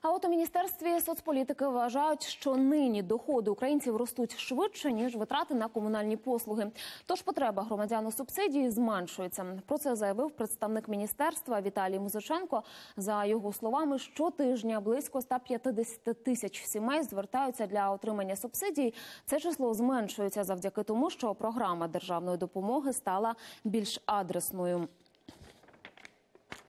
А от у Міністерстві соцполітики вважають, що нині доходи українців ростуть швидше, ніж витрати на комунальні послуги. Тож потреба громадян у субсидії зменшується. Про це заявив представник міністерства Віталій Музиченко. За його словами, щотижня близько 150 тисяч сімей звертаються для отримання субсидій. Це число зменшується завдяки тому, що програма державної допомоги стала більш адресною.